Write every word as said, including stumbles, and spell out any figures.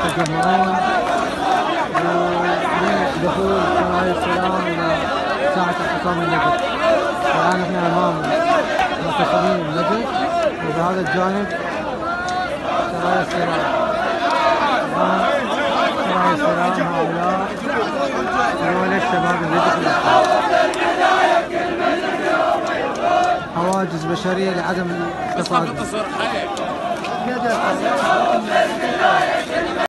يتجمعون دخول سرايا السلام إلى ساحة اعتصام النجف. الآن احنا أمام معتصمين النجف، وبهذا الجانب سرايا السلام. الآن سرايا السلام هؤلاء هؤلاء الشباب النجف. حواجز بشرية لعدم التصادم.